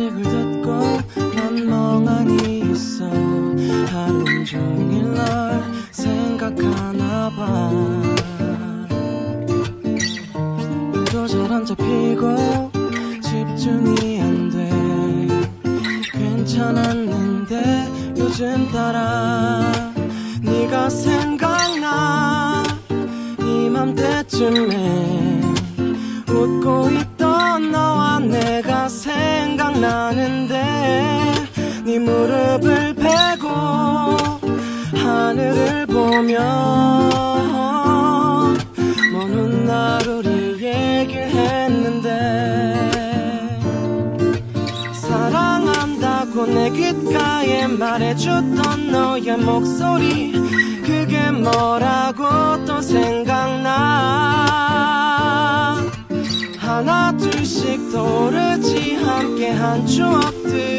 소식을 듣고 난 멍하니 있어. 하루 종일 널 생각하나봐. 도잘 안 잡히고 집중이 안 돼. 괜찮았는데 요즘 따라 네가 생각나. 이맘때쯤에 웃고 있던 너와 내가 생각나는데 네 무릎을 베고 하늘을 보며 먼 훗날 우리 얘기를 했는데 사랑한다고 내 귓가에 말해줬던 너의 목소리 그게 뭐라고 또 생각나. 하나 둘씩 떠오르지 함께한 추억들.